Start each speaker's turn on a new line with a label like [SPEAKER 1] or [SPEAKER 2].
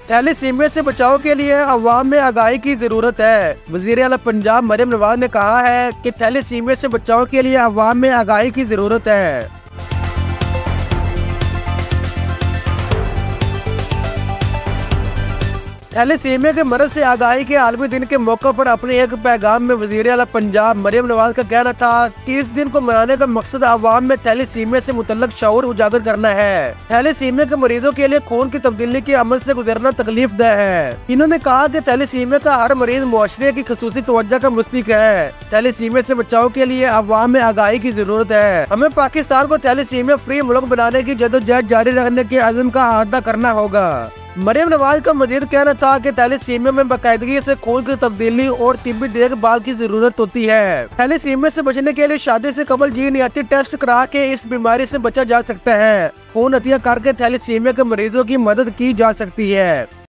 [SPEAKER 1] Thalassaemia से बचाव के लिए अवाम में आगाही की जरूरत है। वज़ीर आला पंजाब मरियम नवाज ने कहा है कि थैलेसीमिया से बचाव के लिए अवाम में आगाही की जरूरत है। थैलेसीमिया के मर्ज से आगाही के आलमी दिन के मौके पर अपने एक पैगाम में वज़ीर आला पंजाब मरियम नवाज का कहना था कि इस दिन को मनाने का मकसद अवाम में थैलेसीमिया से मुतल्लक शऊर उजागर करना है। थैलेसीमिया के मरीजों के लिए खून की तब्दीली के अमल से गुजरना तकलीफ दह है। इन्होंने कहा कि थैलेसीमिया का हर मरीज मुआशरे की खसूसी तवज्जो का मुस्तहिक है। थैलेसीमिया से बचाव के लिए अवाम में आगाही की जरूरत है। हमें पाकिस्तान को थैलेसीमिया फ्री मुल्क बनाने की जदोजहद जारी रखने के अज़्म का अहाता करना होगा। मरियम नवाज का मजीद कहना था कि थैलेसीमिया में बाकायदगी से खून की तब्दीली और तिब्बी देखभाल की जरूरत होती है। थैलेसीमिया से बचने के लिए शादी से कबल जीनियाती टेस्ट करा के इस बीमारी से बचा जा सकता है। खून अतिया करके थैलेसीमिया के मरीजों की मदद की जा सकती है।